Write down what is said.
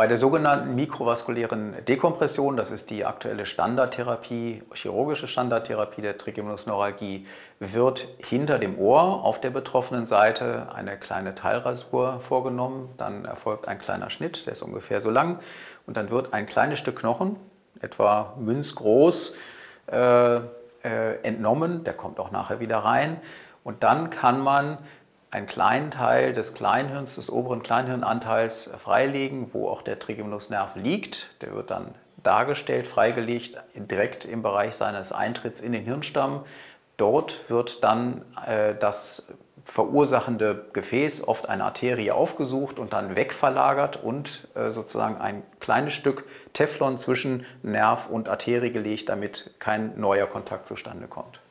Bei der sogenannten mikrovaskulären Dekompression, das ist die aktuelle Standardtherapie, chirurgische Standardtherapie der Trigeminusneuralgie, wird hinter dem Ohr auf der betroffenen Seite eine kleine Teilrasur vorgenommen. Dann erfolgt ein kleiner Schnitt, der ist ungefähr so lang. Und dann wird ein kleines Stück Knochen, etwa münzgroß, entnommen. Der kommt auch nachher wieder rein. Und dann kann man einen kleinen Teil des Kleinhirns, des oberen Kleinhirnanteils freilegen, wo auch der Trigeminusnerv liegt. Der wird dann dargestellt, freigelegt, direkt im Bereich seines Eintritts in den Hirnstamm. Dort wird dann das verursachende Gefäß, oft eine Arterie, aufgesucht und dann wegverlagert und sozusagen ein kleines Stück Teflon zwischen Nerv und Arterie gelegt, damit kein neuer Kontakt zustande kommt.